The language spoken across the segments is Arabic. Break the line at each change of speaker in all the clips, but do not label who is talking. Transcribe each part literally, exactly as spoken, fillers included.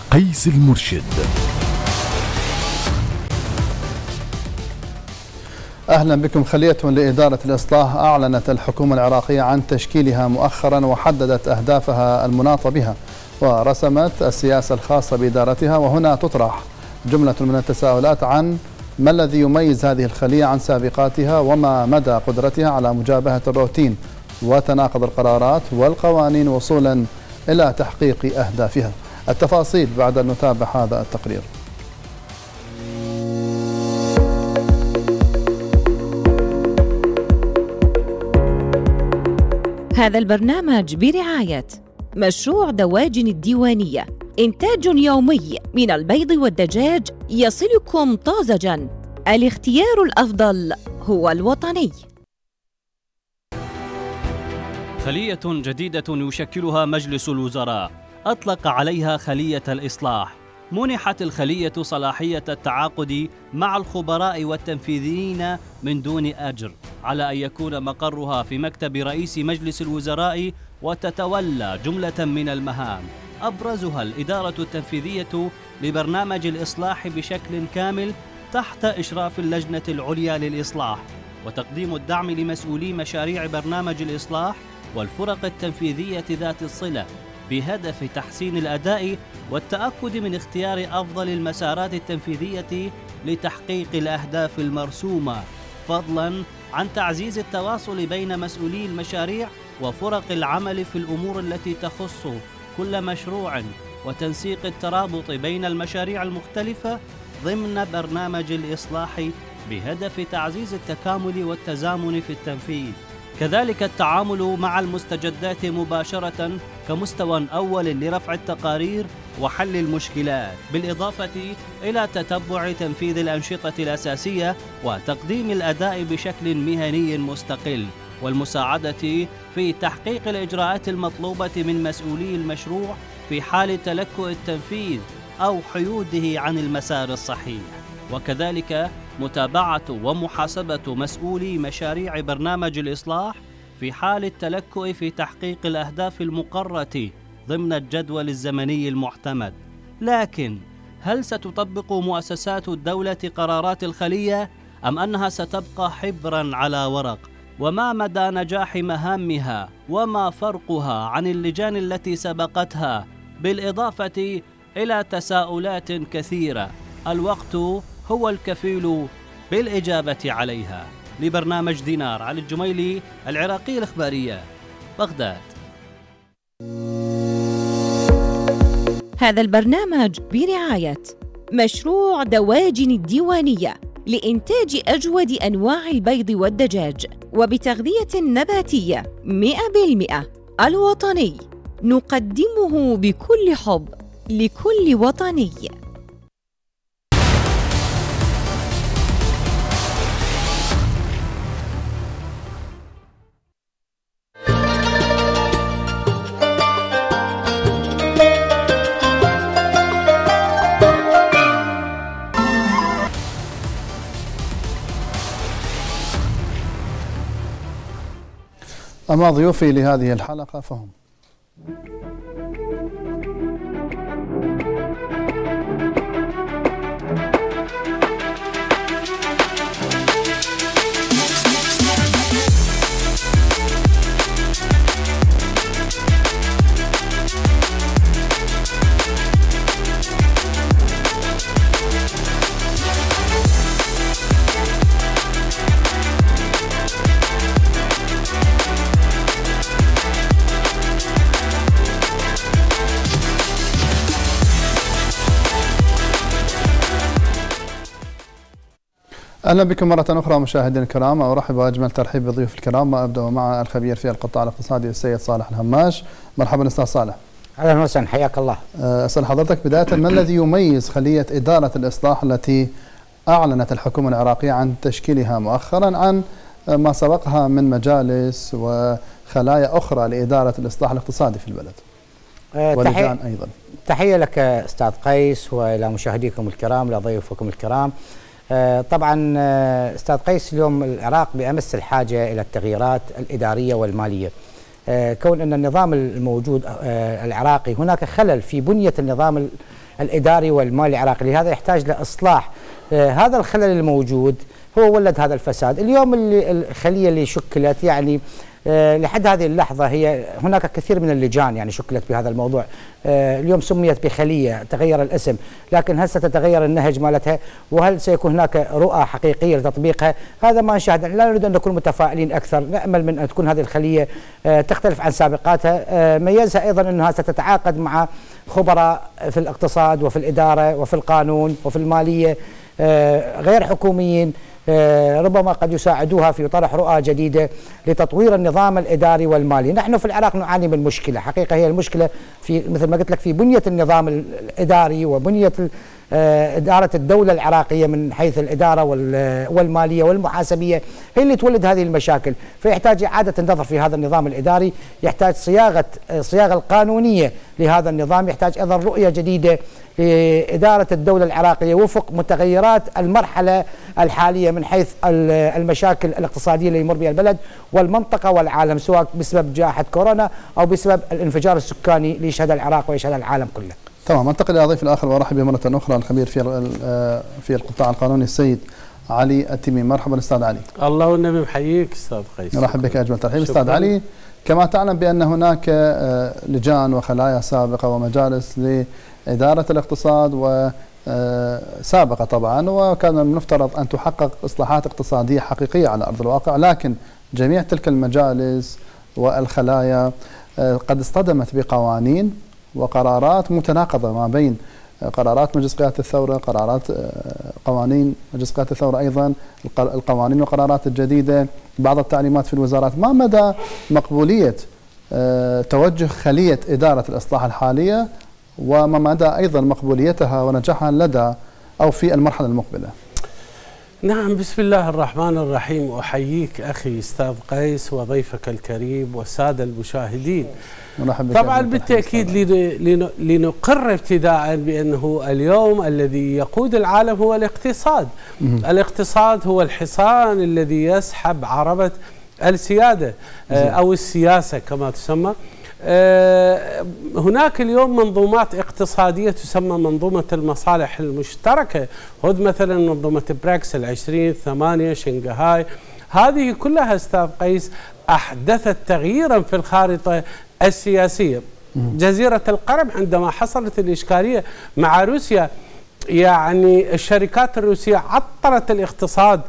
قيس المرشد.
أهلا بكم. خلية لإدارة الإصلاح أعلنت الحكومة العراقية عن تشكيلها مؤخرا وحددت أهدافها المناطة بها ورسمت السياسة الخاصة بإدارتها، وهنا تطرح جملة من التساؤلات عن ما الذي يميز هذه الخلية عن سابقاتها وما مدى قدرتها على مجابهة الروتين وتناقض القرارات والقوانين وصولا إلى تحقيق أهدافها. التفاصيل بعد أن نتابع هذا التقرير.
هذا البرنامج برعاية مشروع دواجن الديوانية، إنتاج يومي من البيض والدجاج يصلكم طازجاً. الاختيار الأفضل هو الوطني.
خلية جديدة يشكلها مجلس الوزراء أطلق عليها خلية الإصلاح. منحت الخلية صلاحية التعاقد مع الخبراء والتنفيذيين من دون أجر، على أن يكون مقرها في مكتب رئيس مجلس الوزراء وتتولى جملة من المهام، أبرزها الإدارة التنفيذية لبرنامج الإصلاح بشكل كامل تحت إشراف اللجنة العليا للإصلاح، وتقديم الدعم لمسؤولي مشاريع برنامج الإصلاح والفرق التنفيذية ذات الصلة بهدف تحسين الأداء والتأكد من اختيار أفضل المسارات التنفيذية لتحقيق الأهداف المرسومة، فضلاً عن تعزيز التواصل بين مسؤولي المشاريع وفرق العمل في الأمور التي تخص كل مشروع، وتنسيق الترابط بين المشاريع المختلفة ضمن برنامج الإصلاح بهدف تعزيز التكامل والتزامن في التنفيذ. كذلك التعامل مع المستجدات مباشرة كمستوى أول لرفع التقارير وحل المشكلات، بالإضافة إلى تتبع تنفيذ الأنشطة الأساسية وتقديم الأداء بشكل مهني مستقل، والمساعدة في تحقيق الإجراءات المطلوبة من مسؤولي المشروع في حال تلكؤ التنفيذ أو حيوده عن المسار الصحيح، وكذلك متابعة ومحاسبة مسؤولي مشاريع برنامج الإصلاح في حال التلكؤ في تحقيق الأهداف المقررة ضمن الجدول الزمني المعتمد. لكن هل ستطبق مؤسسات الدولة قرارات الخلية أم أنها ستبقى حبراً على ورق؟ وما مدى نجاح مهامها وما فرقها عن اللجان التي سبقتها، بالإضافة إلى تساؤلات كثيرة الوقت هو الكفيل بالإجابة عليها. لبرنامج دينار، علي الجميلي، العراقية الإخبارية، بغداد.
هذا البرنامج برعاية مشروع دواجن الديوانية لإنتاج أجود أنواع البيض والدجاج وبتغذية نباتية مئة بالمئة. الوطني، نقدمه بكل حب لكل وطني.
أما ضيوفي لهذه الحلقة فهم أهلا بكم مرة أخرى مشاهدينا الكرام. أرحب وأجمل ترحيب بضيوف الكرام، وأبدأ مع الخبير في القطاع الاقتصادي السيد صالح الهماش. مرحبا أستاذ صالح.
أهلا وسهلا، حياك الله.
أسأل حضرتك بداية، ما الذي يميز خلية إدارة الإصلاح التي أعلنت الحكومة العراقية عن تشكيلها مؤخرا عن ما سبقها من مجالس وخلايا أخرى لإدارة الإصلاح الاقتصادي في البلد ولجان أيضا؟
تحية لك أستاذ قيس وإلى مشاهديكم الكرام، إلى ضيوفكم الكرام. طبعا أستاذ قيس، اليوم العراق بأمس الحاجة إلى التغييرات الإدارية والمالية، كون أن النظام الموجود العراقي هناك خلل في بنية النظام الإداري والمالي العراقي، لهذا يحتاج لإصلاح. آه هذا الخلل الموجود هو ولد هذا الفساد. اليوم اللي الخلية اللي شكلت يعني أه لحد هذه اللحظة هي هناك كثير من اللجان يعني شكلت بهذا الموضوع. أه اليوم سميت بخلية، تغير الاسم، لكن هل ستتغير النهج مالتها؟ وهل سيكون هناك رؤى حقيقية لتطبيقها؟ هذا ما نشاهد. لا نريد أن نكون متفائلين أكثر، نأمل من أن تكون هذه الخلية أه تختلف عن سابقاتها. أه ميزها أيضا أنها ستتعاقد مع خبراء في الاقتصاد وفي الإدارة وفي القانون وفي المالية أه غير حكوميين، ربما قد يساعدوها في طرح رؤى جديدة لتطوير النظام الإداري والمالي. نحن في العراق نعاني من مشكلة حقيقة، هي المشكلة في مثل ما قلت لك في بنية النظام الإداري وبنية إدارة الدولة العراقية من حيث الإدارة والمالية والمحاسبية، هي اللي تولد هذه المشاكل. فيحتاج إعادة النظر في هذا النظام الإداري، يحتاج صياغة الصياغة القانونية لهذا النظام، يحتاج أيضا رؤية جديدة لإدارة الدولة العراقية وفق متغيرات المرحلة الحالية من حيث المشاكل الاقتصادية اللي يمر بها البلد والمنطقة والعالم، سواء بسبب جائحة كورونا أو بسبب الانفجار السكاني اللي يشهد العراق ويشهد العالم كله.
تمام. انتقل الى الضيف الاخر وارحب به مره اخرى الخبير في في القطاع القانوني السيد علي التميمي. مرحبا استاذ علي.
الله والنبي محييك استاذ قيس.
مرحبا بك اجمل ترحيب استاذ علي. كما تعلم بان هناك لجان وخلايا سابقه ومجالس لاداره الاقتصاد وسابقه طبعا، وكان من المفترض ان تحقق اصلاحات اقتصاديه حقيقيه على ارض الواقع، لكن جميع تلك المجالس والخلايا قد اصطدمت بقوانين وقرارات متناقضة ما بين قرارات مجلس قيادة الثورة، قرارات قوانين مجلس قيادة الثورة، أيضا القوانين والقرارات الجديدة، بعض التعليمات في الوزارات. ما مدى مقبولية توجه خلية إدارة الإصلاح الحالية، وما مدى أيضا مقبوليتها ونجاحها لدى أو في المرحلة المقبلة؟
نعم، بسم الله الرحمن الرحيم. أحييك أخي أستاذ قيس وضيفك الكريم والسادة المشاهدين. طبعا بالتأكيد لنقر ابتداء بأنه اليوم الذي يقود العالم هو الاقتصاد. الاقتصاد هو الحصان الذي يسحب عربة السيادة أو السياسة كما تسمى. هناك اليوم منظومات اقتصادية تسمى منظومة المصالح المشتركة، خذ مثلا منظومة بريكس العشرين ثمانية شنغهاي، هذه كلها أستاذ قيس أحدثت تغييرا في الخارطة السياسية. جزيرة القرم عندما حصلت الإشكالية مع روسيا، يعني الشركات الروسية عطلت الاقتصاد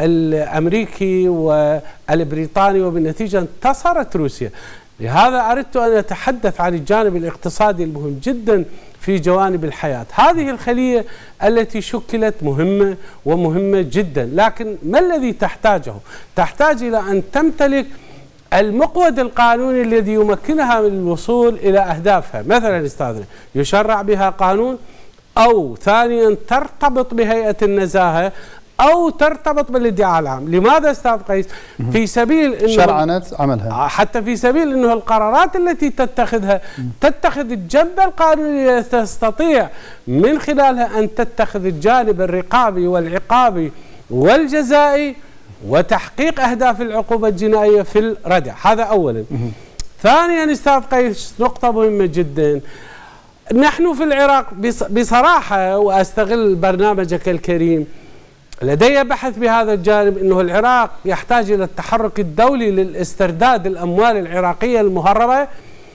الأمريكي والبريطاني وبالنتيجة انتصرت روسيا. لهذا أردت أن أتحدث عن الجانب الاقتصادي المهم جدا في جوانب الحياة. هذه الخلية التي شكلت مهمة ومهمة جدا، لكن ما الذي تحتاجه؟ تحتاج إلى أن تمتلك المقود القانوني الذي يمكنها من الوصول إلى أهدافها. مثلا استاذنا يشرع بها قانون، أو ثانيا ترتبط بهيئة النزاهة، أو ترتبط بالادعاء العام. لماذا استاذ قيس؟ في سبيل إنه
شرعنت عملها،
حتى في سبيل أنه القرارات التي تتخذها تتخذ الجنب القانوني، تستطيع من خلالها أن تتخذ الجانب الرقابي والعقابي والجزائي وتحقيق أهداف العقوبة الجنائية في الردع. هذا أولا. ثانيا استاذ قيس، نقطة مهمة جدا، نحن في العراق بصراحة، وأستغل برنامجك الكريم، لدي بحث بهذا الجانب، أنه العراق يحتاج إلى التحرك الدولي للاسترداد الأموال العراقية المهربة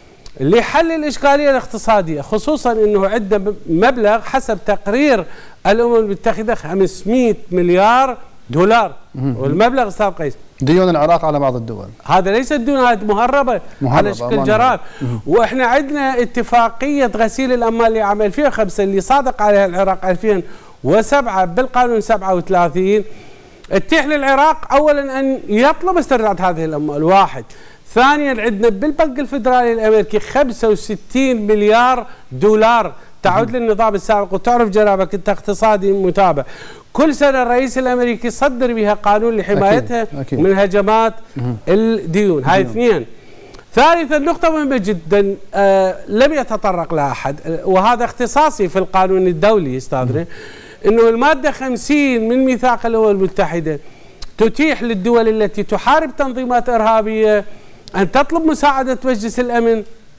لحل الإشكالية الاقتصادية، خصوصا أنه عندنا مبلغ حسب تقرير الأمم المتحدة خمسمئة مليار دولار. والمبلغ استاذ قيس
ديون العراق على بعض الدول،
هذا ليس ديون، هذه مهربة, مهربة على شكل جرائم. واحنا عندنا اتفاقية غسيل الأموال لعام ألفين وخمسة اللي صادق عليها العراق ألفين وسبعة بالقانون سبعة وثلاثين، اتيح للعراق اولا ان يطلب استرداد هذه الاموال، واحد. ثانيا عندنا بالبنك الفدرالي الامريكي خمسة وستين مليار دولار تعود للنظام السابق، وتعرف جنابك انت اقتصادي متابع، كل سنه الرئيس الامريكي يصدر بها قانون لحمايتها أكيد. أكيد. من هجمات الديون. هاي اثنين. ثالثا نقطة مهمة جدا آه لم يتطرق لها أحد، وهذا اختصاصي في القانون الدولي استاذنا، انه المادة خمسين من ميثاق الأمم المتحدة تتيح للدول التي تحارب تنظيمات إرهابية أن تطلب مساعدة مجلس الأمن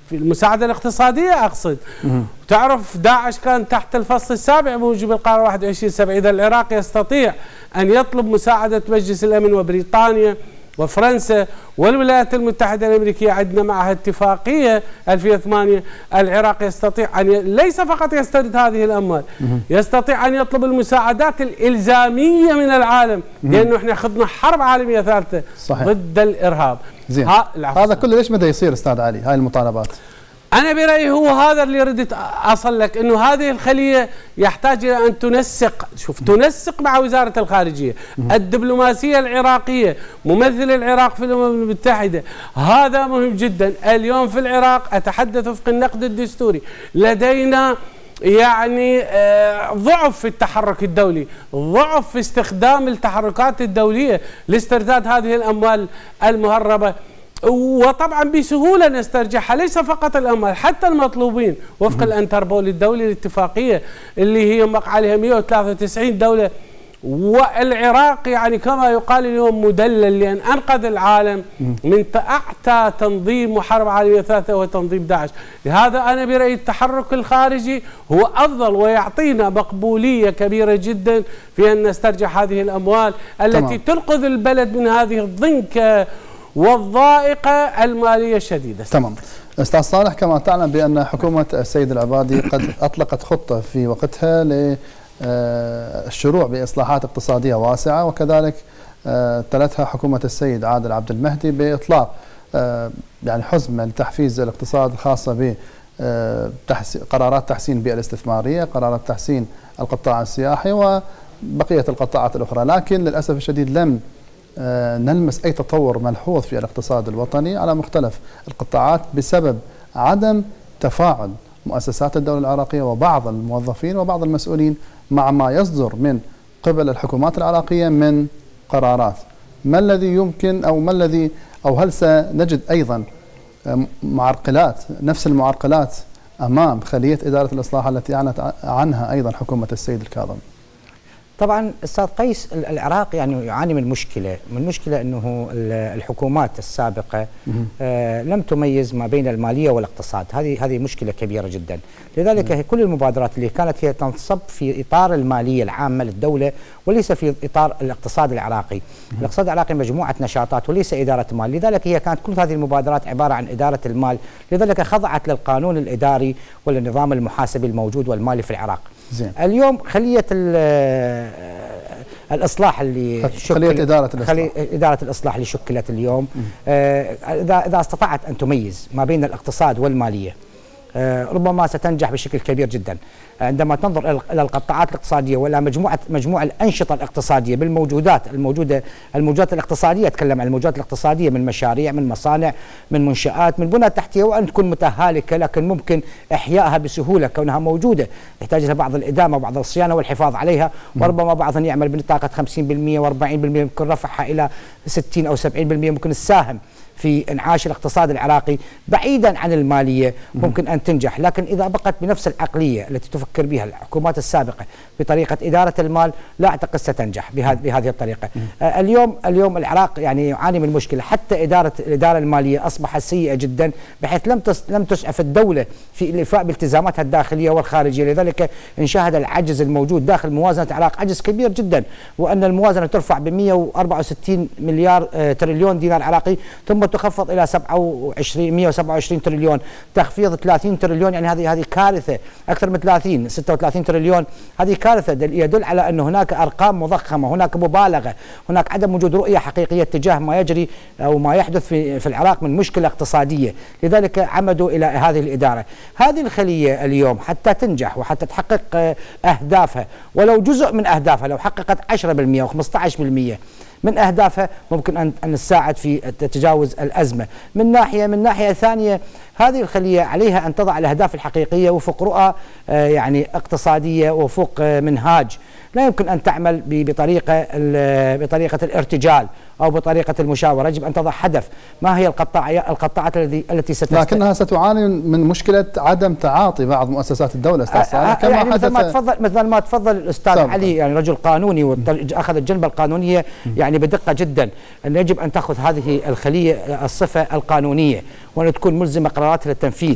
في المساعدة الاقتصادية أقصد. تعرف داعش كان تحت الفصل السابع موجب القرار واحد وعشرين سبعة. إذا العراق يستطيع أن يطلب مساعدة مجلس الأمن وبريطانيا وفرنسا والولايات المتحدة الأمريكية، عندنا معها اتفاقية ألفين وثمانية، العراق يستطيع أن ي... ليس فقط يسترد هذه الأموال، يستطيع أن يطلب المساعدات الإلزامية من العالم، لأنه احنا خضنا حرب عالمية ثالثة صحيح. ضد الإرهاب.
زين. ها هذا كله ليش بده يصير استاذ علي هاي المطالبات؟
أنا برأيي هو هذا اللي ردت أصل لك، أنه هذه الخلية يحتاج إلى أن تنسق، شوف تنسق مع وزارة الخارجية، الدبلوماسية العراقية، ممثل العراق في الأمم المتحدة، هذا مهم جدا. اليوم في العراق أتحدث وفق النقد الدستوري، لدينا يعني ضعف في التحرك الدولي، ضعف في استخدام التحركات الدولية لاسترداد هذه الأموال المهربة، وطبعا بسهولة نسترجعها، ليس فقط الأموال حتى المطلوبين وفق الانتربول الدولي، الاتفاقية اللي هي وقع عليها مئة وثلاثة وتسعين دولة. والعراق يعني كما يقال اليوم مدلل، لأن أنقذ العالم من أعتى تنظيم وحرب عالمية ثالثة وهو تنظيم داعش. لهذا أنا برأيي التحرك الخارجي هو أفضل ويعطينا مقبولية كبيرة جدا في أن نسترجع هذه الأموال التي تمام. تنقذ البلد من هذه الضنكة والضائقة المالية الشديدة.
تمام. أستاذ صالح، كما تعلم بأن حكومة السيد العبادي قد أطلقت خطة في وقتها للشروع بإصلاحات اقتصادية واسعة، وكذلك تلتها حكومة السيد عادل عبد المهدي بإطلاق يعني حزمة لتحفيز الاقتصاد الخاصة بقرارات تحسين البيئة الاستثمارية، قرارات تحسين القطاع السياحي وبقية القطاعات الأخرى، لكن للأسف الشديد لم نلمس أي تطور ملحوظ في الاقتصاد الوطني على مختلف القطاعات بسبب عدم تفاعل مؤسسات الدولة العراقية وبعض الموظفين وبعض المسؤولين مع ما يصدر من قبل الحكومات العراقية من قرارات. ما الذي يمكن أو ما الذي أو هل سنجد أيضا معرقلات نفس المعرقلات أمام خلية إدارة الإصلاح التي أعلنت عنها أيضا حكومة السيد الكاظم؟
طبعا استاذ قيس، العراق يعني يعاني من مشكله، من مشكله انه الحكومات السابقه آه لم تميز ما بين الماليه والاقتصاد، هذه هذه مشكله كبيره جدا. لذلك مم. كل المبادرات اللي كانت هي تنصب في اطار الماليه العامه للدوله وليس في اطار الاقتصاد العراقي. مم. الاقتصاد العراقي مجموعه نشاطات وليس اداره مال، لذلك هي كانت كل هذه المبادرات عباره عن اداره المال، لذلك خضعت للقانون الاداري والنظام المحاسبي الموجود والمالي في العراق. زين. اليوم خلية الإصلاح اللي
خلية إدارة الإصلاح خلية
إدارة الإصلاح اللي شكلت اليوم، آه إذا إذا استطاعت أن تميز ما بين الاقتصاد والمالية آه ربما ستنجح بشكل كبير جدا. عندما تنظر إلى القطاعات الاقتصادية ولا مجموعة مجموعة الأنشطة الاقتصادية بالموجودات الموجودة الموجودات الاقتصادية، أتكلم عن الموجودات الاقتصادية من مشاريع، من مصانع، من منشآت، من بنى تحتية، وأن تكون متهالكة لكن ممكن إحيائها بسهولة كونها موجودة، يحتاج لها بعض الإدامة وبعض الصيانة والحفاظ عليها، وربما بعضهم يعمل بنطاقة خمسين بالمئة وأربعين بالمئة، ممكن رفعها إلى ستين أو سبعين بالمئة، ممكن تساهم في انعاش الاقتصاد العراقي بعيدا عن الماليه، ممكن ان تنجح. لكن اذا بقت بنفس العقليه التي تفكر بها الحكومات السابقه بطريقه اداره المال، لا اعتقد ستنجح بهذه بهذه الطريقه. آه اليوم اليوم العراق يعني يعاني من مشكله، حتى اداره الاداره الماليه اصبحت سيئه جدا، بحيث لم تس لم تسعف الدوله في الايفاء بالتزاماتها الداخليه والخارجيه، لذلك نشاهد العجز الموجود داخل موازنه العراق عجز كبير جدا، وان الموازنه ترفع ب مئة وأربعة وستين مليار آه تريليون دينار عراقي، ثم تخفض الى سبعة وعشرين مئة وسبعة وعشرين تريليون، تخفيض ثلاثين تريليون، يعني هذه هذه كارثه، اكثر من ثلاثين ستة وثلاثين تريليون، هذه كارثه يدل على ان هناك ارقام مضخمه، هناك مبالغه، هناك عدم وجود رؤيه حقيقيه تجاه ما يجري او ما يحدث في في العراق من مشكله اقتصاديه، لذلك عمدوا الى هذه الاداره. هذه الخليه اليوم حتى تنجح وحتى تحقق اهدافها، ولو جزء من اهدافها، لو حققت عشرة بالمئة او خمسة عشر بالمئة من اهدافها، ممكن ان ان تساعد في تجاوز الازمه. من ناحيه من ناحيه ثانيه، هذه الخليه عليها ان تضع الاهداف الحقيقيه وفق رؤى يعني اقتصاديه وفق منهاج، لا يمكن ان تعمل بطريقه بطريقه الارتجال أو بطريقة المشاورة. يجب أن تضع هدف، ما هي القطاعات القطاعات التي التي ستست...
لكنها ستعاني من مشكلة عدم تعاطي بعض مؤسسات الدولة أستاذ صالح
كما يعني مثل ما تفضل مثل ما تفضل الأستاذ علي، يعني رجل قانوني وأخذ الجنبة القانونية يعني بدقة جدا، أن يجب أن تأخذ هذه الخلية الصفة القانونية وأن تكون ملزمة قراراتها للتنفيذ.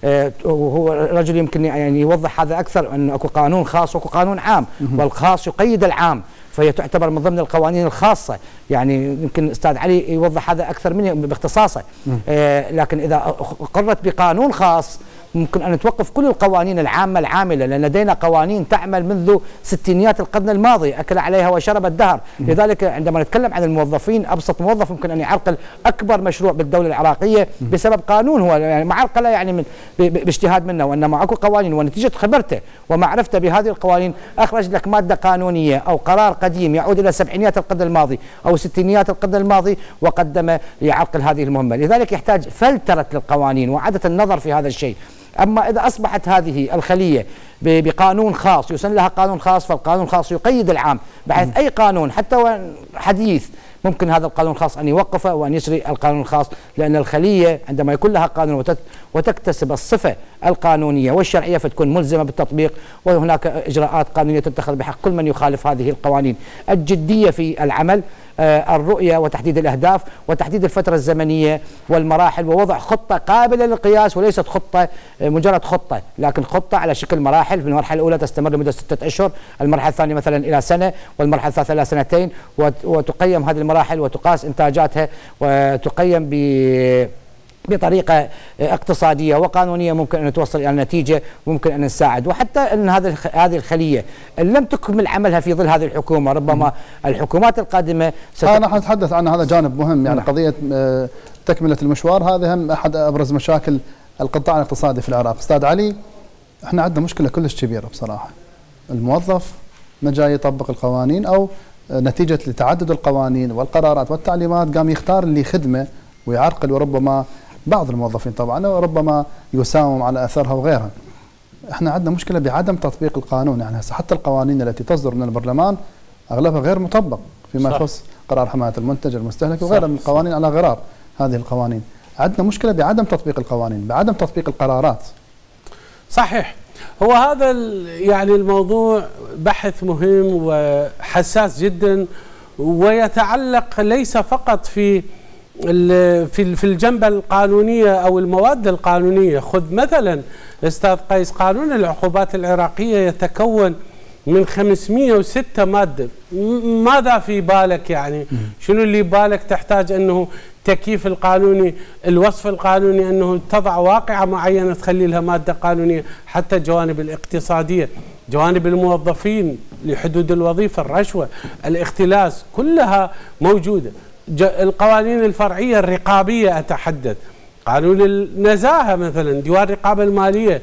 وهو رجل يمكن يعني يوضح هذا أكثر، أن أكو قانون خاص وأكو قانون عام، والخاص يقيد العام، فهي تعتبر من ضمن القوانين الخاصة. يعني يمكن الأستاذ علي يوضح هذا أكثر مني باختصاصه. آه لكن إذا قررت بقانون خاص ممكن أن توقف كل القوانين العامة العاملة، لأن لدينا قوانين تعمل منذ ستينيات القرن الماضي، أكل عليها وشرب الدهر. لذلك عندما نتكلم عن الموظفين، أبسط موظف ممكن أن يعرقل أكبر مشروع بالدولة العراقية بسبب قانون، هو يعني معرقلة يعني من باجتهاد منه، وإنما أكو قوانين، ونتيجة خبرته ومعرفته بهذه القوانين أخرج لك مادة قانونية أو قرار قديم يعود إلى سبعينيات القرن الماضي أو ستينيات القرن الماضي وقدم ليعرقل هذه المهمة. لذلك يحتاج فلترة للقوانين وإعادة النظر في هذا الشيء. أما إذا أصبحت هذه الخلية بقانون خاص يسن لها قانون خاص، فالقانون الخاص يقيد العام، بحيث أي قانون حتى حديث ممكن هذا القانون الخاص أن يوقفه وأن يسري القانون الخاص، لأن الخلية عندما يكون لها قانون وتكتسب الصفة القانونية والشرعية فتكون ملزمة بالتطبيق، وهناك إجراءات قانونية تتخذ بحق كل من يخالف هذه القوانين. الجدية في العمل، آه الرؤية وتحديد الأهداف وتحديد الفترة الزمنية والمراحل، ووضع خطة قابلة للقياس، وليست خطة آه مجرد خطة، لكن خطة على شكل مراحل. في المرحلة الأولى تستمر لمدة ستة أشهر، المرحلة الثانية مثلا إلى سنة، والمرحلة الثالثة إلى سنتين، وتقيم هذه المراحل وتقاس إنتاجاتها وتقيم ب بطريقة اقتصادية وقانونية ممكن أن توصل إلى نتيجة وممكن أن نساعد. وحتى أن هذه هذه الخلية إن لم تكمل عملها في ظل هذه الحكومة، ربما الحكومات القادمة ست...
أنا حنتحدث عن هذا جانب مهم، يعني قضية تكملة المشوار، هذا هم أحد أبرز مشاكل القطاع الاقتصادي في العراق. أستاذ علي، احنا عندنا مشكلة كلش كبيرة بصراحة، الموظف ما جاي يطبق القوانين، أو نتيجة لتعدد القوانين والقرارات والتعليمات قام يختار اللي خدمة ويعرقل، وربما بعض الموظفين طبعا وربما يساوم على اثرها وغيرها. احنا عندنا مشكله بعدم تطبيق القانون، يعني هسه حتى القوانين التي تصدر من البرلمان اغلبها غير مطبق فيما يخص قرار حمايه المنتج المستهلك وغيرها من القوانين على غرار هذه القوانين. عندنا مشكله بعدم تطبيق القوانين، بعدم تطبيق القرارات.
صحيح، هو هذا يعني الموضوع بحث مهم وحساس جدا، ويتعلق ليس فقط في في في الجنبة القانونية أو المواد القانونية. خذ مثلا أستاذ قيس، قانون العقوبات العراقية يتكون من خمسمئة وستة مادة. ماذا في بالك يعني؟ شنو اللي بالك؟ تحتاج أنه تكييف القانوني، الوصف القانوني، أنه تضع واقعة معينة تخلي لها مادة قانونية، حتى الجوانب الاقتصادية، جوانب الموظفين لحدود الوظيفة، الرشوة، الاختلاس، كلها موجودة. القوانين الفرعية الرقابية أتحدث، قانون النزاهة مثلا، ديوان الرقابة المالية.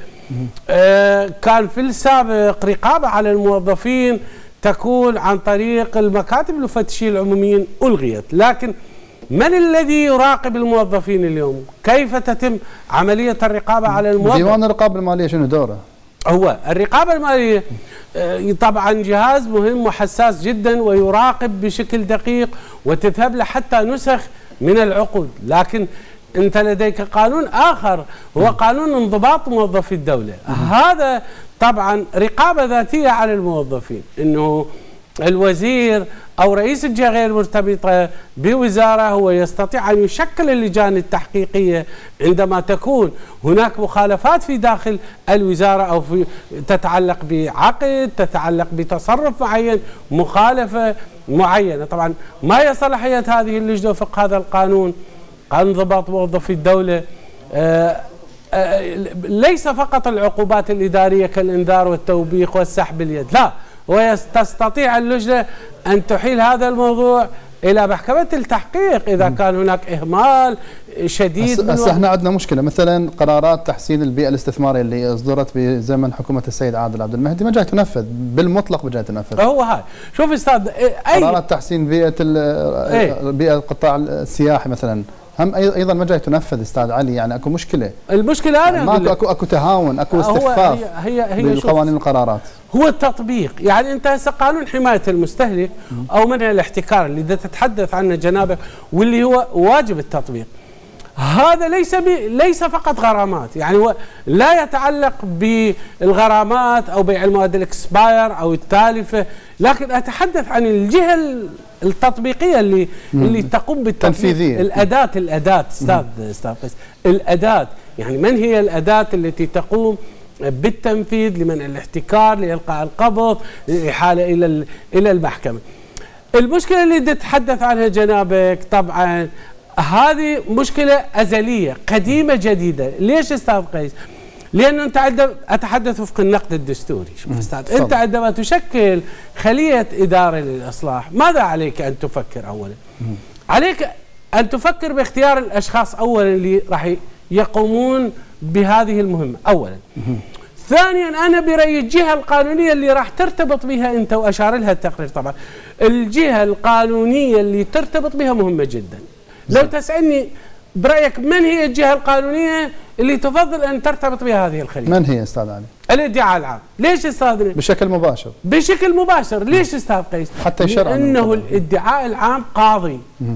آه كان في السابق رقابة على الموظفين تكون عن طريق المكاتب المفتشية العموميين، ألغيت. لكن من الذي يراقب الموظفين اليوم؟ كيف تتم عملية الرقابة على الموظف؟
ديوان الرقابة المالية شنو دوره؟
هو الرقابة المالية طبعا جهاز مهم وحساس جدا ويراقب بشكل دقيق، وتذهب له حتى نسخ من العقود. لكن انت لديك قانون اخر هو قانون انضباط موظفي الدولة، هذا طبعا رقابة ذاتية على الموظفين، انه الوزير أو رئيس الجهة غير مرتبطة بوزارة هو يستطيع أن يشكل اللجان التحقيقية عندما تكون هناك مخالفات في داخل الوزارة، أو في تتعلق بعقد، تتعلق بتصرف معين، مخالفة معينة. طبعا ما هي صلاحية هذه اللجنة وفق هذا القانون، قانون ضباط موظفي الدولة؟ آآ آآ ليس فقط العقوبات الإدارية كالإنذار والتوبيخ والسحب اليد، لا، وتستطيع اللجنة أن تحيل هذا الموضوع إلى محكمة التحقيق إذا كان هناك إهمال شديد.
هسه احنا عندنا مشكلة، مثلا قرارات تحسين البيئة الاستثمارية اللي أصدرت بزمن حكومة السيد عادل عبد المهدي ما جاي تنفذ بالمطلق، ما جاي تنفذ.
هو هاي، شوف أستاذ،
أي قرارات تحسين بيئة ايه؟ بيئة القطاع السياحي مثلا هم ايضا ما جاي تنفذ استاذ علي، يعني اكو مشكله.
المشكله انا
يعني ما اكو اكو تهاون، اكو استخفاف
هي هي هي
بالقوانين والقرارات.
هو التطبيق، يعني انت هسه قانون حمايه المستهلك او منع الاحتكار اللي تتحدث عنه جنابك واللي هو واجب التطبيق، هذا ليس ليس فقط غرامات، يعني هو لا يتعلق بالغرامات او بيع المواد الاكسباير او التالفه، لكن اتحدث عن الجهه التطبيقيه اللي مم. اللي تقوم بالتنفيذ. الاداه الاداه استاذ استاذ قيس، الاداه، يعني من هي الاداه التي تقوم بالتنفيذ لمنع الاحتكار، لإلقاء القبض، للإحالة إلى إلى المحكمة. المشكلة اللي تتحدث عنها جنابك طبعا هذه مشكلة أزلية قديمة جديدة. ليش أستاذ قيس؟ لأنه أنت عندما أتحدث وفق النقد الدستوري، شوف أستاذ، أنت عندما تشكل خلية إدارة للإصلاح ماذا عليك أن تفكر أولا؟ عليك أن تفكر باختيار الأشخاص أولا اللي راح يقومون بهذه المهمة أولا. ثانيا أنا برأيي الجهة القانونية اللي راح ترتبط بها أنت، وأشار لها التقرير طبعا، الجهة القانونية اللي ترتبط بها مهمة جدا. لو تسألني برأيك من هي الجهة القانونية اللي تفضل أن ترتبط بها هذه الخلية؟
من هي أستاذ علي؟
الادعاء العام. ليش أستاذ؟
بشكل مباشر.
بشكل مباشر. ليش أستاذ قيس؟
حتى يشرع
لأنه الادعاء العام قاضي. مم.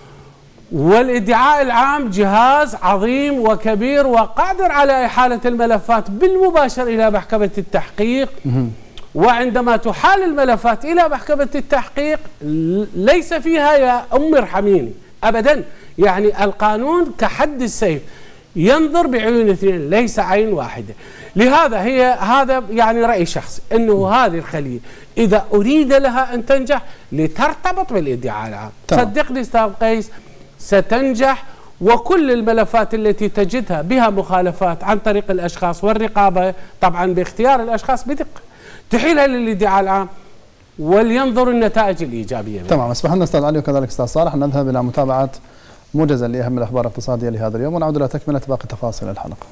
والادعاء العام جهاز عظيم وكبير وقادر على إحالة الملفات بالمباشر إلى محكمة التحقيق. مم. وعندما تحال الملفات إلى محكمة التحقيق ليس فيها يا أم ارحميني أبدا، يعني القانون كحد السيف ينظر بعيون اثنين ليس عين واحدة. لهذا هي هذا يعني رأي شخصي أنه هذه الخلية إذا أريد لها أن تنجح لترتبط بالادعاء العام، صدقني أستاذ قيس ستنجح. وكل الملفات التي تجدها بها مخالفات عن طريق الأشخاص والرقابة طبعا باختيار الأشخاص بدقة تحيلها للادعاء العام ولينظر النتائج الإيجابية.
تمام، اسمح لنا أستاذ علي وكذلك أستاذ صالح نذهب إلى متابعة موجزا لأهم الأخبار الاقتصادية لهذا اليوم ونعود إلى تكملة باقي تفاصيل الحلقة.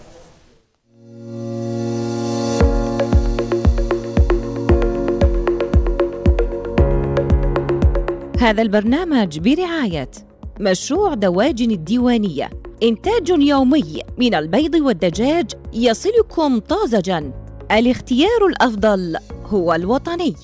هذا البرنامج برعاية مشروع دواجن الديوانية، إنتاج يومي من البيض والدجاج يصلكم طازجاً. الاختيار الأفضل هو الوطني.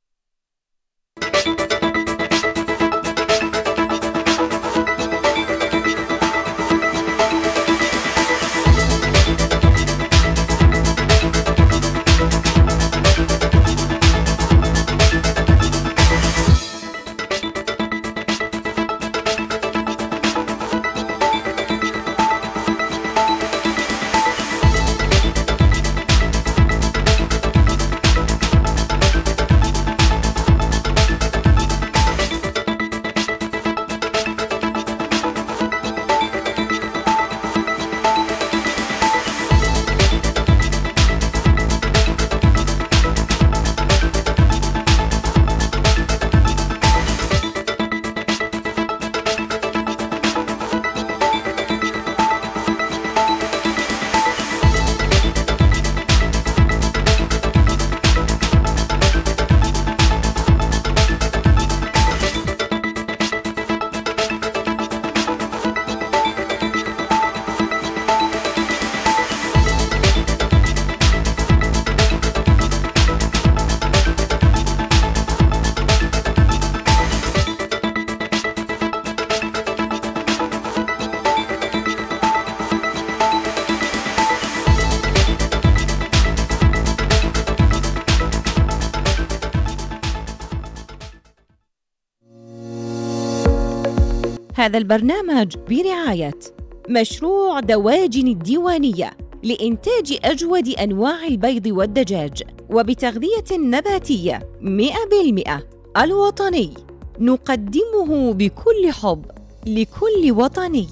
هذا البرنامج برعاية مشروع دواجن الديوانية لإنتاج أجود أنواع البيض والدجاج وبتغذية نباتية مئة بالمئة. الوطني نقدمه بكل حب لكل وطني.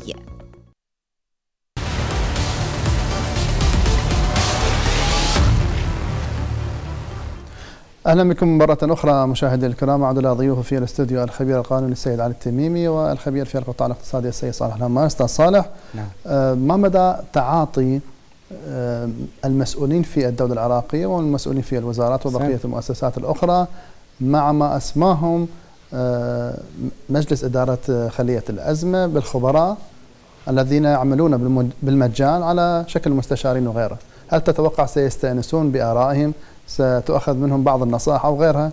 اهلا بكم مره اخرى مشاهدي الكرام. اعود الى ضيوف في الاستوديو الخبير القانوني السيد علي التميمي والخبير في القطاع الاقتصادي السيد صالح الهمام. استاذ صالح، نعم. آه ما مدى تعاطي آه المسؤولين في الدوله العراقيه والمسؤولين في الوزارات وبقيه سهل. المؤسسات الاخرى مع ما اسماهم آه مجلس اداره خليه الازمه بالخبراء الذين يعملون بالمجان على شكل مستشارين وغيره، هل تتوقع سيستأنسون بآرائهم، ستؤخذ منهم بعض النصائح أو غيرها؟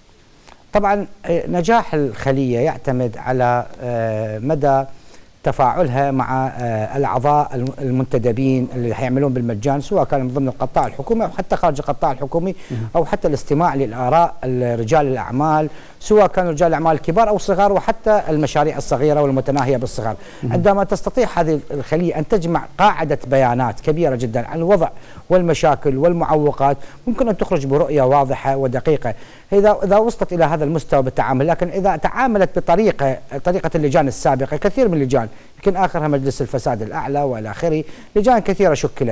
طبعا نجاح الخلية يعتمد على مدى تفاعلها مع الأعضاء المنتدبين اللي حيعملون بالمجان، سواء كان من ضمن القطاع الحكومي أو حتى خارج القطاع الحكومي، أو حتى الاستماع للآراء رجال الأعمال، سواء كانوا رجال الأعمال الكبار أو الصغار، وحتى المشاريع الصغيرة والمتناهية بالصغر. عندما تستطيع هذه الخلية أن تجمع قاعدة بيانات كبيرة جدا عن الوضع والمشاكل والمعوقات، ممكن أن تخرج برؤية واضحة ودقيقة إذا إذا وصلت إلى هذا المستوى بالتعامل. لكن إذا تعاملت بطريقة طريقة اللجان السابقة، كثير من اللجان يمكن آخرها مجلس الفساد الأعلى وإلى آخره، لجان كثيرة شكلت،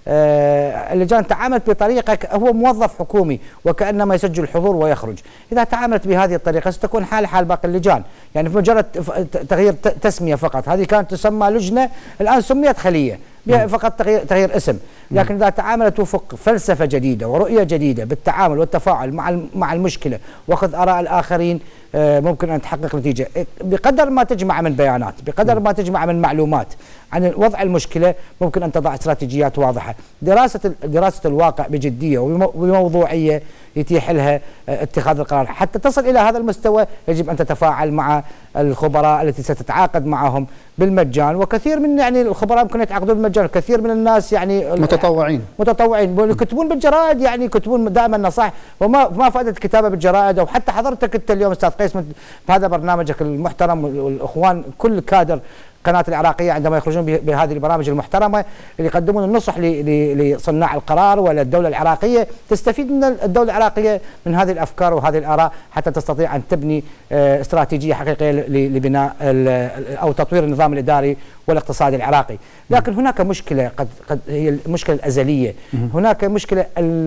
آه اللجان تعاملت بطريقة هو موظف حكومي وكأنما يسجل الحضور ويخرج. إذا تعاملت بهذه الطريقة ستكون حال حال باقي اللجان، يعني في مجرد تغيير تسمية فقط. هذه كانت تسمى لجنة، الآن سميت خلية فقط تغيير, تغيير اسم. لكن إذا تعاملت وفق فلسفة جديدة ورؤية جديدة بالتعامل والتفاعل مع مع المشكلة وأخذ آراء الآخرين، ممكن أن تحقق نتيجة. بقدر ما تجمع من بيانات، بقدر ما تجمع من معلومات عن وضع المشكلة، ممكن أن تضع استراتيجيات واضحة. دراسة دراسة الواقع بجدية وبموضوعية يتيح لها اتخاذ القرار. حتى تصل إلى هذا المستوى يجب أن تتفاعل مع الخبراء التي ستتعاقد معهم بالمجان، وكثير من يعني الخبراء ممكن يتعاقدون بالمجان، كثير من الناس يعني
متطوعين
متطوعين يكتبون بالجرائد، يعني يكتبون دائما نصائح. وما ما فائدة الكتابة بالجرائد؟ أو حتى حضرتك أنت اليوم أستاذ قيس بهذا برنامجك المحترم، والإخوان كل كادر قناة العراقية عندما يخرجون بهذه البرامج المحترمة اللي يقدمون النصح لصناع القرار وللدولة العراقية، تستفيد من الدولة العراقية من هذه الأفكار وهذه الآراء حتى تستطيع أن تبني استراتيجية حقيقية لبناء أو تطوير النظام الإداري والاقتصادي العراقي. لكن هناك مشكلة قد قد هي المشكلة الأزلية، هناك مشكلة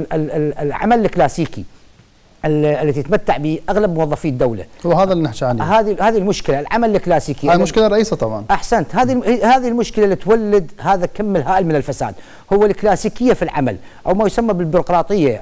العمل الكلاسيكي التي يتمتع به اغلب موظفي الدوله،
وهذا اللي نحكي عنه.
هذه هذه المشكله، العمل الكلاسيكي،
هذه المشكله الرئيسيه طبعا.
احسنت. هذه هذه المشكله اللي تولد هذا كم الهائل من الفساد، هو الكلاسيكيه في العمل او ما يسمى بالبيروقراطيه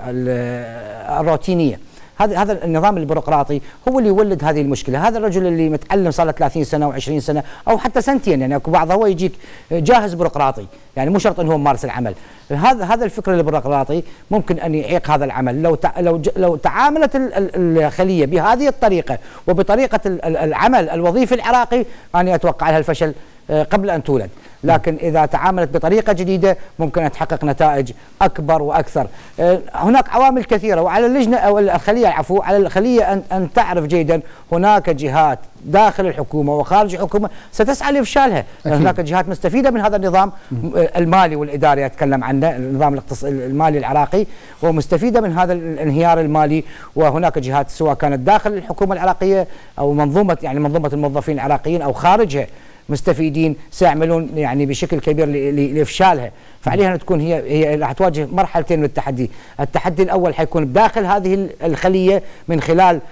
الروتينيه. هذا هذا النظام البيروقراطي هو اللي يولد هذه المشكله. هذا الرجل اللي متعلم صار له ثلاثين سنه وعشرين سنه او حتى سنتين، يعني اكو بعضه هو يجيك جاهز بيروقراطي، يعني مو شرط انه هو ممارس العمل. هذا هذا الفكر البيروقراطي ممكن ان يعيق هذا العمل. لو لو لو تعاملت الخليه بهذه الطريقه وبطريقه العمل الوظيفي العراقي، انا اتوقع لها الفشل قبل ان تولد. لكن إذا تعاملت بطريقة جديدة ممكن أن تحقق نتائج أكبر وأكثر. هناك عوامل كثيرة، وعلى اللجنة أو الخلية العفو على الخلية أن أن تعرف جيدا هناك جهات داخل الحكومة وخارج الحكومة ستسعى لإفشالها. هناك جهات مستفيدة من هذا النظام المالي والإداري أتكلم عنه، النظام المالي العراقي، ومستفيدة من هذا الانهيار المالي. وهناك جهات سواء كانت داخل الحكومة العراقية أو منظومة يعني منظومة الموظفين العراقيين أو خارجها مستفيدين، سيعملون يعني بشكل كبير لافشالها. فعليها ان تكون هي هي راح تواجه مرحلتين من التحدي. التحدي الاول حيكون داخل هذه الخليه من خلال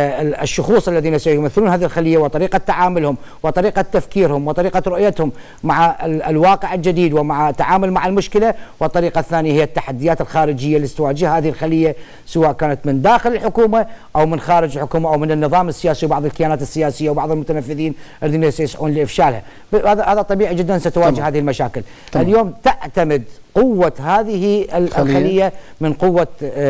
الشخوص الذين سيمثلون هذه الخليه وطريقه تعاملهم وطريقه تفكيرهم وطريقه رؤيتهم مع الواقع الجديد ومع تعامل مع المشكله. والطريقه الثانيه هي التحديات الخارجيه اللي تواجهها هذه الخليه، سواء كانت من داخل الحكومه او من خارج الحكومه او من النظام السياسي وبعض الكيانات السياسيه وبعض المتنفذين الذين سيسعون لافشالها. هذا هذا طبيعي جدا ستواجه طبعا. هذه المشاكل. طبعا. اليوم تعتمد قوة هذه الخلية من قوة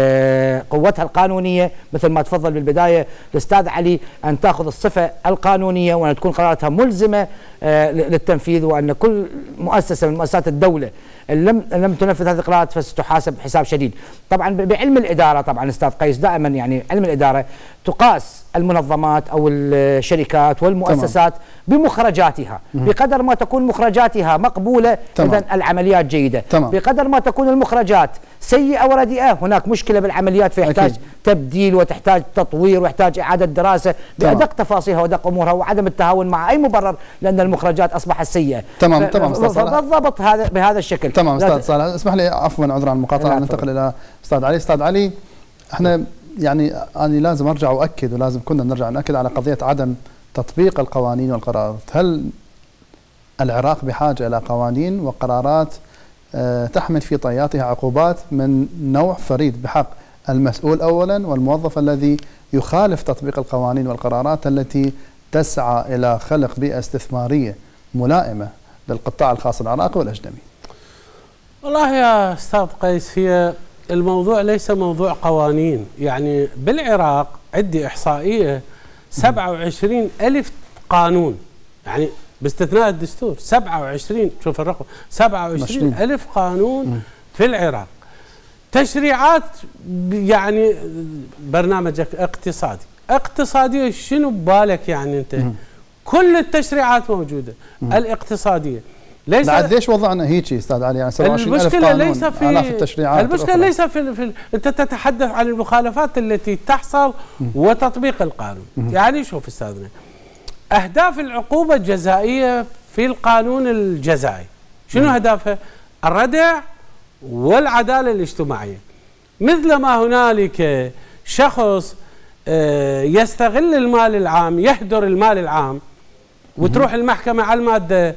آه قوتها القانونية، مثل ما تفضل بالبداية الأستاذ علي، أن تأخذ الصفة القانونية وأن تكون قراراتها ملزمة آه للتنفيذ، وأن كل مؤسسة من مؤسسات الدولة لم لم تنفذ هذه القرارات فستحاسب حساب شديد. طبعا بعلم الإدارة، طبعا أستاذ قيس دائما يعني علم الإدارة تقاس المنظمات أو الشركات والمؤسسات تمام. بمخرجاتها. مم. بقدر ما تكون مخرجاتها مقبولة إذن العمليات جيدة. تمام. بقدر ما تكون المخرجات سيئة ورديئة هناك مشكلة بالعمليات، فيحتاج أكيد. تبديل وتحتاج تطوير ويحتاج إعادة دراسة بأدق تفاصيلها ودق أمورها، وعدم التهاون مع أي مبرر لأن المخرجات أصبحت سيئة.
تمام تمام أستاذ صالح.
فالضبط هذا بهذا الشكل.
تمام أستاذ صالح، اسمح لي عفوا عذرا عن المقاطعة، ننتقل إلى أستاذ علي. أستاذ علي، احنا يعني أنا لازم أرجع وأكد، ولازم كنا نرجع نأكد على قضية عدم تطبيق القوانين والقرارات. هل العراق بحاجة إلى قوانين وقرارات تحمل في طياتها عقوبات من نوع فريد بحق المسؤول أولا والموظف الذي يخالف تطبيق القوانين والقرارات التي تسعى إلى خلق بيئة استثمارية ملائمة للقطاع الخاص العراقي والأجنبي؟
والله يا أستاذ قيس، هي الموضوع ليس موضوع قوانين. يعني بالعراق عندي إحصائية سبعة وعشرين ألف قانون، يعني باستثناء الدستور سبعة وعشرين، شوف الرقم، سبعة وعشرين ألف قانون في العراق. تشريعات يعني برنامج اقتصادي اقتصادية شنو ببالك يعني أنت؟ كل التشريعات موجودة الاقتصادية. ليس
بعد ليش وضعنا هيك استاذ علي؟ يعني سبعة وعشرين ألف قانون، ليس في آلاف التشريعات.
المشكلة ليس في, في انت تتحدث عن المخالفات التي تحصل وتطبيق القانون. يعني شوف استاذنا، اهداف العقوبة الجزائية في القانون الجزائي شنو اهدافها؟ الردع والعدالة الاجتماعية. مثل ما هنالك شخص يستغل المال العام، يهدر المال العام، وتروح المحكمة على المادة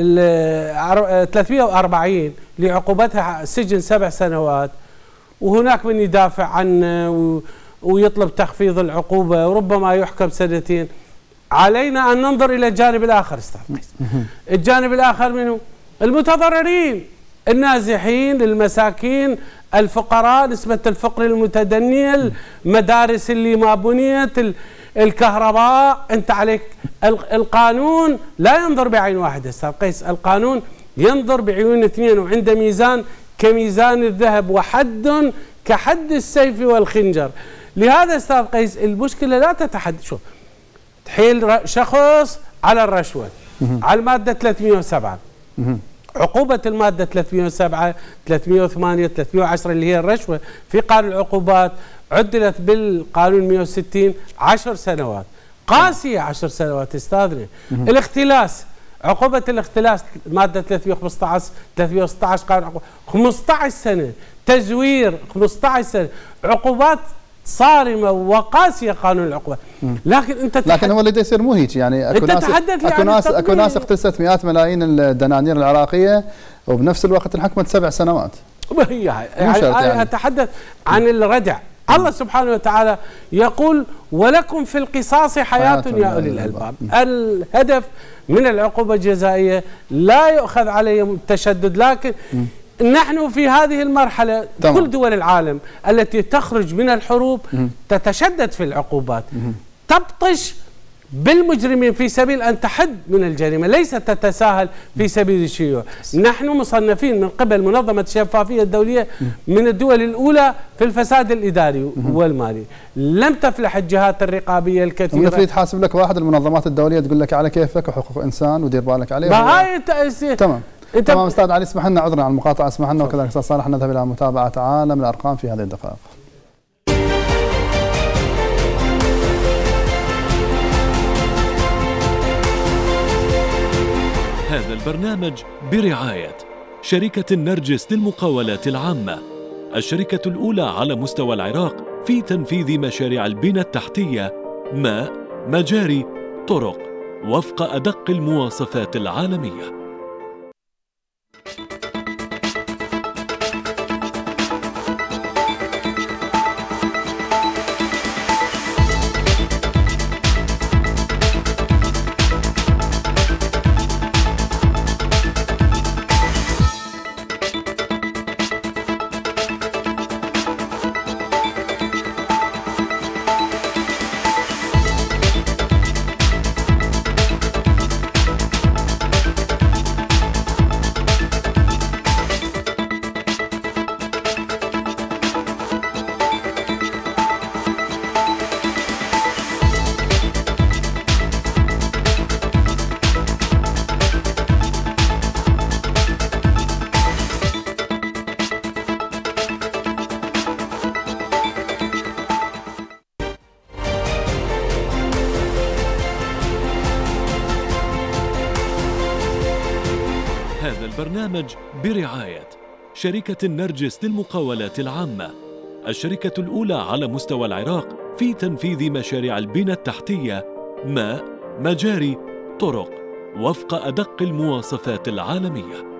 ثلاثمئة وأربعين لعقوبتها سجن سبع سنوات، وهناك من يدافع عنه ويطلب تخفيض العقوبة وربما يحكم سنتين. علينا أن ننظر إلى الجانب الآخر استاذ قيس. الجانب الآخر منه المتضررين، النازحين، المساكين، الفقراء، نسبة الفقر المتدنية، المدارس اللي ما بنيت، الكهرباء. انت عليك القانون لا ينظر بعين واحدة استاذ قيس، القانون ينظر بعيون اثنين، وعنده ميزان كميزان الذهب وحد كحد السيف والخنجر. لهذا استاذ قيس المشكلة لا تتحدث، شوف تحيل شخص على الرشوة على المادة ثلاثمئة وسبعة، عقوبة المادة ثلاثمئة وسبعة، ثلاثمئة وثمانية، ثلاثمئة وعشرة اللي هي الرشوة في قانون العقوبات عدلت بالقانون مئة وستين عشر سنوات، قاسية عشر سنوات استاذنا. الاختلاس، عقوبة الاختلاس مادة ثلاثمئة وخمسة عشر، ثلاثمئة وستة عشر قانون عقوبة خمسة عشر سنة، تزوير خمسة عشر سنة، عقوبات صارمة وقاسية قانون العقوبة. لكن انت
لكن هو اللي يصير مو هيك، يعني اكو ناس اكو ناس اكو ناس اقتست مئات ملايين الدنانير العراقية وبنفس الوقت انحكمت سبع سنوات.
هي يعني, يعني اتحدث عن الردع. الله سبحانه وتعالى يقول ولكم في القصاص حياة يا أولي الألباب. الهدف من العقوبة الجزائية لا يؤخذ عليه التشدد، لكن م. نحن في هذه المرحلة طبعا. كل دول العالم التي تخرج من الحروب م. تتشدد في العقوبات، م. تبطش بالمجرمين في سبيل أن تحد من الجريمة، ليست تتساهل في سبيل الشيوع. نحن مصنفين من قبل منظمة الشفافية الدولية من الدول الأولى في الفساد الإداري والمالي. لم تفلح الجهات الرقابية الكثيرة.
تريد تحاسب لك واحد المنظمات الدولية تقول لك على كيفك وحقوق إنسان ودير بالك عليه.
هاي
تمام تمام استاذ علي، اسمح لنا عذرا على المقاطعة، اسمح لنا وكذلك استاذ صالح نذهب إلى متابعة عالم الأرقام في هذه الدقائق.
هذا البرنامج برعاية شركة النرجس للمقاولات العامة، الشركة الأولى على مستوى العراق في تنفيذ مشاريع البنى التحتية، ماء، مجاري، طرق، وفق أدق المواصفات العالمية. هذا البرنامج برعاية شركة النرجس للمقاولات العامة، الشركة الأولى على مستوى العراق في تنفيذ مشاريع البنى التحتية، ماء، مجاري، طرق، وفق أدق المواصفات العالمية.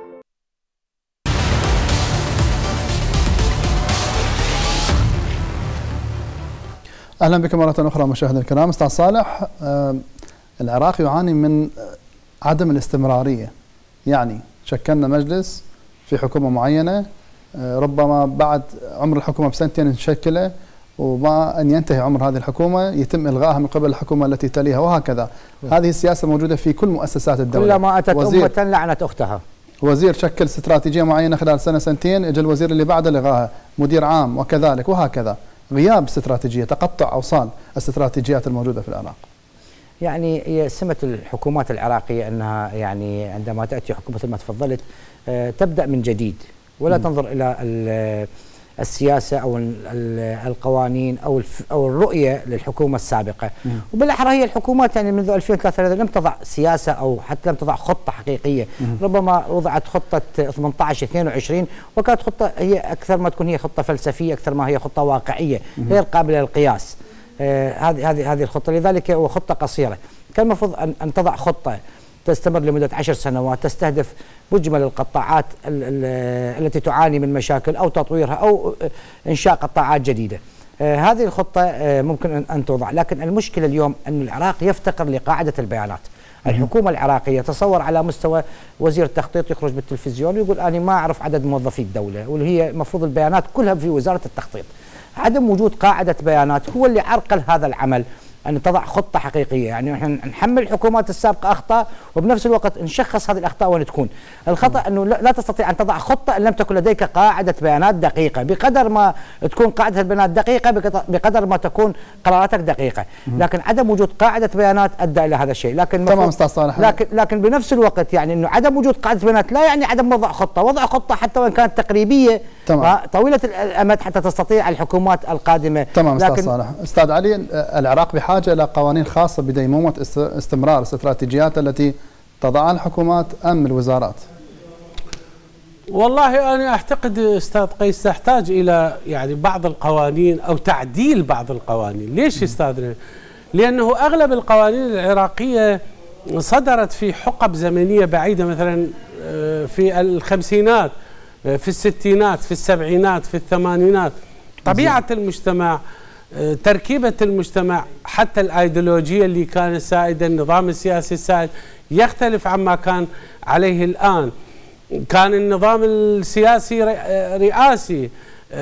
أهلا بكم مرة أخرى مشاهدينا الكرام. أستاذ صالح، العراق يعاني من عدم الاستمرارية يعني شكلنا مجلس في حكومة معينة، ربما بعد عمر الحكومة بسنتين نشكله، وما أن ينتهي عمر هذه الحكومة يتم إلغائها من قبل الحكومة التي تليها، وهكذا. هذه السياسة موجودة في كل مؤسسات الدولة.
كلما أتت أمة لعنت أختها.
وزير شكل استراتيجية معينة خلال سنة سنتين، اجى الوزير اللي بعده لغاها، مدير عام وكذلك، وهكذا. غياب استراتيجية، تقطع أوصال الاستراتيجيات الموجودة في العراق.
يعني هي سمة الحكومات العراقية أنها يعني عندما تأتي حكومة مثل ما تفضلت تبدأ من جديد، ولا م. تنظر إلى السياسة أو القوانين أو أو الرؤية للحكومة السابقة. م. وبالأحرى هي الحكومات يعني منذ ألفين وثلاثة لم تضع سياسة أو حتى لم تضع خطة حقيقية. م. ربما وضعت خطة ثمانية عشر اثنين وعشرين، وكانت خطة هي أكثر ما تكون هي خطة فلسفية أكثر ما هي خطة واقعية غير قابلة للقياس. هذه هذه هذه الخطة، لذلك هو خطة قصيرة. كان المفروض أن أن تضع خطة تستمر لمدة عشر سنوات، تستهدف مجمل القطاعات التي تعاني من مشاكل أو تطويرها أو إنشاء قطاعات جديدة. هذه الخطة ممكن أن توضع، لكن المشكلة اليوم أن العراق يفتقر لقاعدة البيانات. الحكومة العراقية تصور على مستوى وزير التخطيط يخرج بالتلفزيون ويقول أنا ما أعرف عدد موظفي الدولة، وهي المفروض البيانات كلها في وزارة التخطيط. عدم وجود قاعدة بيانات هو اللي عرقل هذا العمل، أن تضع خطة حقيقية. يعني نحن نحمل الحكومات السابقة أخطاء، وبنفس الوقت نشخص هذه الأخطاء وين تكون. الخطأ أنه لا تستطيع أن تضع خطة إن لم تكن لديك قاعدة بيانات دقيقة. بقدر ما تكون قاعدة البيانات دقيقة بقدر ما تكون قراراتك دقيقة، لكن عدم وجود قاعدة بيانات أدى إلى هذا الشيء. لكن
تمام أستاذ صالح.
لكن لكن بنفس الوقت يعني أنه عدم وجود قاعدة بيانات لا يعني عدم وضع خطة. وضع خطة حتى وإن كانت تقريبية تمام. طويلة الأمد حتى تستطيع الحكومات القادمة.
تمام أستاذ صالح. أستاذ علي، العراق بحاجة إلى قوانين خاصة بديمومة استمرار الاستراتيجيات التي تضعها الحكومات أم الوزارات؟
والله أنا أعتقد أستاذ قيس تحتاج إلى يعني بعض القوانين أو تعديل بعض القوانين. ليش أستاذنا؟ لأنه أغلب القوانين العراقية صدرت في حقب زمنية بعيدة، مثلا في الخمسينات، في الستينات، في السبعينات، في الثمانينات. طبيعة المجتمع، تركيبة المجتمع، حتى الأيديولوجية اللي كانت سائدة، النظام السياسي السائد يختلف عما كان عليه الآن. كان النظام السياسي رئاسي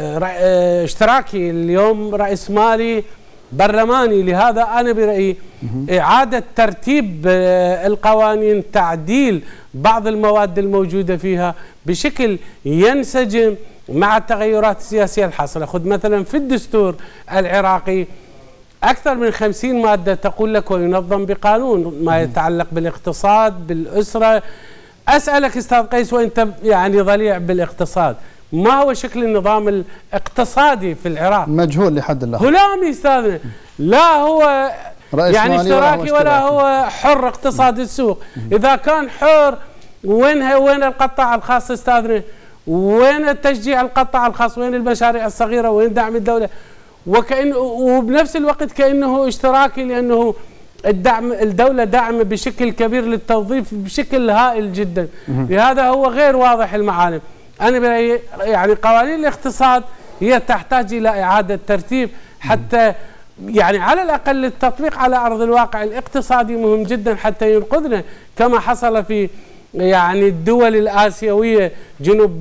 اشتراكي، اليوم رئيس مالي برلماني. لهذا أنا برأيي إعادة ترتيب القوانين، تعديل بعض المواد الموجودة فيها بشكل ينسجم مع التغيرات السياسية الحاصلة. خذ مثلا في الدستور العراقي أكثر من خمسين مادة تقول لك وينظم بقانون ما يتعلق بالاقتصاد، بالأسرة. أسألك أستاذ قيس، وأنت يعني ضليع بالاقتصاد، ما هو شكل النظام الاقتصادي في العراق؟
مجهول لحد اللحظة.
هلامي أستاذنا، لا هو يعني اشتراكي ولا هو حر اقتصاد السوق. إذا كان حر وين وين القطاع الخاص أستاذنا؟ وين تشجيع القطاع الخاص؟ وين المشاريع الصغيرة؟ وين دعم الدولة؟ وكأن وبنفس الوقت كأنه اشتراكي، لأنه الدعم الدولة دعم بشكل كبير للتوظيف بشكل هائل جدا. لهذا هو غير واضح المعالم. أنا برأيي يعني قوانين الاقتصاد هي تحتاج إلى إعادة ترتيب، حتى يعني على الأقل التطبيق على أرض الواقع الاقتصادي مهم جدا حتى ينقذنا، كما حصل في يعني الدول الآسيوية، جنوب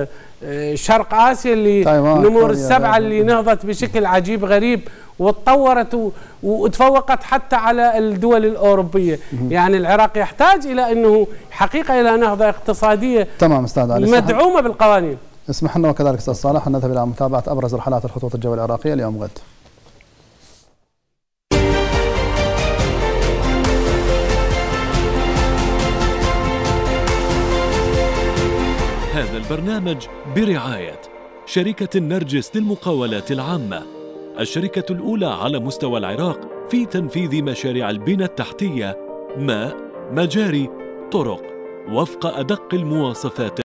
شرق آسيا اللي نمور السبعة اللي نهضت بشكل عجيب غريب وتطورت وتفوقت حتى على الدول الأوروبية. يعني العراق يحتاج إلى أنه حقيقة إلى نهضة اقتصادية
تمام أستاذ علي
مدعومة بالقوانين.
اسمح لنا وكذلك أستاذ صالح أن نذهب إلى متابعة أبرز رحلات الخطوط الجوية العراقية اليوم غد.
هذا البرنامج برعاية شركة النرجس للمقاولات العامة، الشركة الأولى على مستوى العراق في تنفيذ مشاريع البنى التحتية، ماء، مجاري، طرق، وفق أدق المواصفات.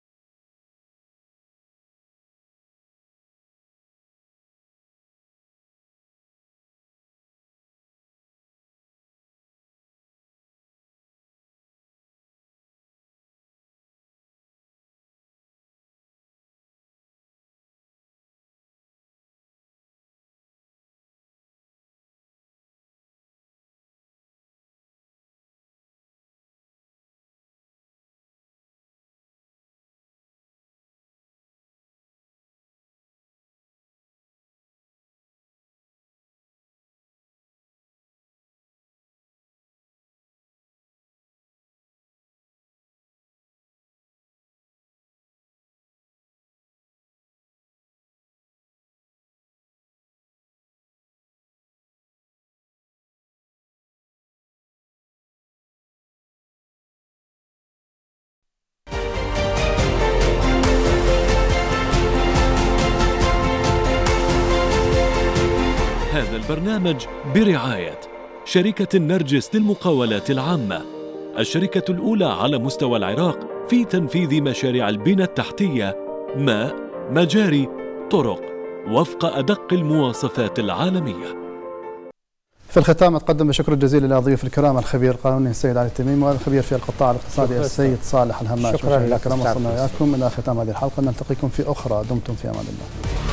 هذا البرنامج برعاية شركة النرجس للمقاولات العامة، الشركة الأولى على مستوى العراق في تنفيذ مشاريع البنى التحتية، ماء، مجاري، طرق، وفق أدق المواصفات العالمية.
في الختام أتقدم بشكر جزيل لضيوف الكرام الخبير القانوني السيد علي التميمي والخبير في القطاع الاقتصادي السيد صالح الهماش.
شكرا لك.
وصلنا إليكم إلى ختام هذه الحلقة، نلتقيكم في أخرى، دمتم في أمان الله.